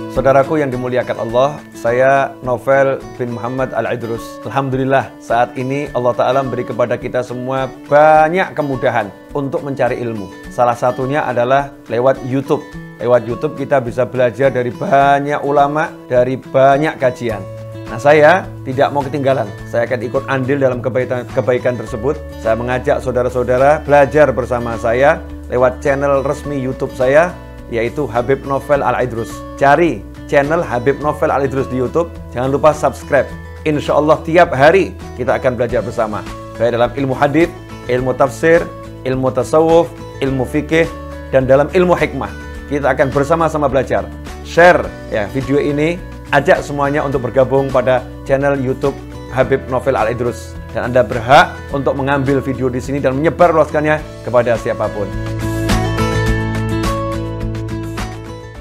Saudaraku yang dimuliakan Allah, saya Novel bin Muhammad Al-Idrus. Alhamdulillah saat ini Allah Ta'ala memberi kepada kita semua banyak kemudahan untuk mencari ilmu. Salah satunya adalah lewat YouTube. Lewat YouTube kita bisa belajar dari banyak ulama, dari banyak kajian. Nah, saya tidak mau ketinggalan. Saya akan ikut andil dalam kebaikan tersebut. Saya mengajak saudara-saudara belajar bersama saya lewat channel resmi YouTube saya, yaitu Habib Novel Al-Idrus. Cari channel Habib Novel Al-Idrus di YouTube. Jangan lupa subscribe. Insya Allah tiap hari kita akan belajar bersama, baik dalam ilmu hadits, ilmu tafsir, ilmu tasawuf, ilmu fikih, dan dalam ilmu hikmah. Kita akan bersama-sama belajar. Share ya video ini, ajak semuanya untuk bergabung pada channel YouTube Habib Novel Al-Idrus. Dan Anda berhak untuk mengambil video di sini dan menyebarluaskannya kepada siapapun.